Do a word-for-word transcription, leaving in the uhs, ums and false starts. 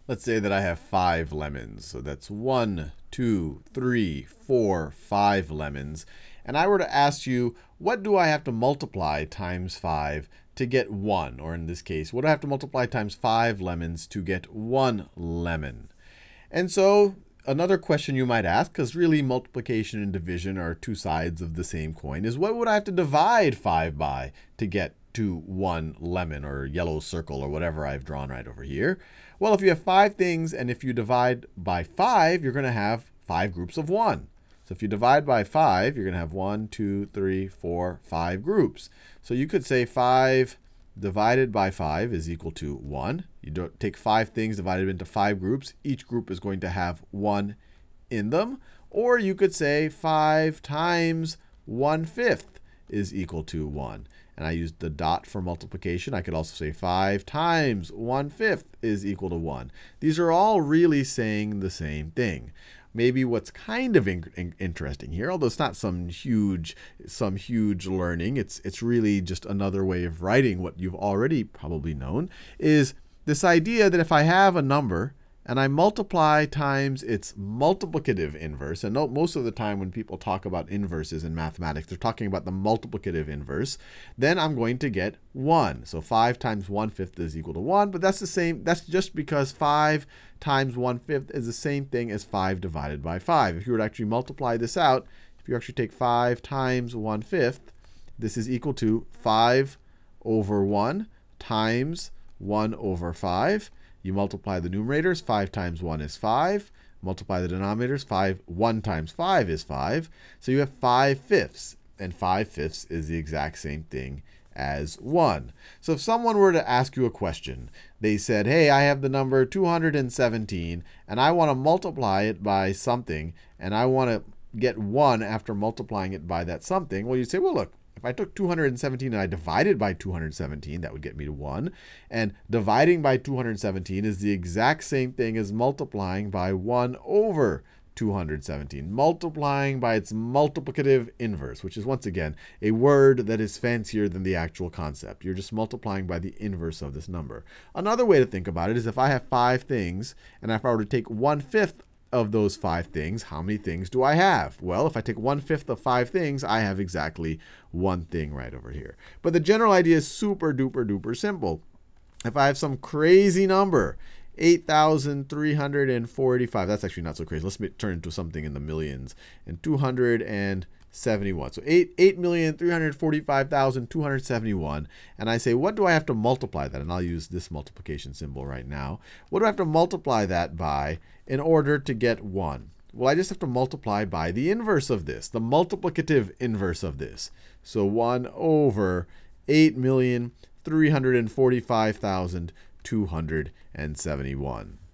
Let's say that I have five lemons. So that's one, two, three, four, five lemons. And I were to ask you, what do I have to multiply times five to get one? Or in this case, what do I have to multiply times five lemons to get one lemon? And so another question you might ask, because really multiplication and division are two sides of the same coin, is what would I have to divide five by to get to one lemon or yellow circle or whatever I've drawn right over here? Well, if you have five things and if you divide by five, you're going to have five groups of one. So if you divide by five, you're going to have one, two, three, four, five groups. So you could say five divided by five is equal to one. You don't take five things divided into five groups. Each group is going to have one in them. Or you could say five times one fifth is equal to one. And I used the dot for multiplication. I could also say five times one fifth is equal to one. These are all really saying the same thing. Maybe what's kind of in, in, interesting here, although it's not some huge, some huge learning, it's, it's really just another way of writing what you've already probably known, is this idea that if I have a number and I multiply times its multiplicative inverse, and note most of the time when people talk about inverses in mathematics, they're talking about the multiplicative inverse, then I'm going to get one. So five times one fifth is equal to one, but that's the same, that's just because five times one fifth is the same thing as five divided by five. If you were to actually multiply this out, if you actually take five times one fifth, this is equal to five over one times one over five. You multiply the numerators, five times one is five. Multiply the denominators, five, one times five is five. So you have five fifths. And five fifths is the exact same thing as one. So if someone were to ask you a question, they said, hey, I have the number two hundred seventeen, and I want to multiply it by something, and I want to get one after multiplying it by that something. Well, you'd say, well, look, if I took two hundred seventeen and I divided by two hundred seventeen, that would get me to one. And dividing by two hundred seventeen is the exact same thing as multiplying by one over two hundred seventeen. Multiplying by its multiplicative inverse, which is, once again, a word that is fancier than the actual concept. You're just multiplying by the inverse of this number. Another way to think about it is if I have five things, and if I were to take one fifth of those five things, how many things do I have? Well, if I take one fifth of five things, I have exactly one thing right over here. But the general idea is super duper duper simple. If I have some crazy number, eight thousand three hundred forty-five, that's actually not so crazy. Let's turn it into something in the millions, and two hundred seventy-one. So eight million three hundred forty-five thousand two hundred seventy-one. And I say, what do I have to multiply that? And I'll use this multiplication symbol right now. What do I have to multiply that by in order to get one? Well, I just have to multiply by the inverse of this, the multiplicative inverse of this. So one over eight million three hundred forty-five thousand two hundred seventy-one.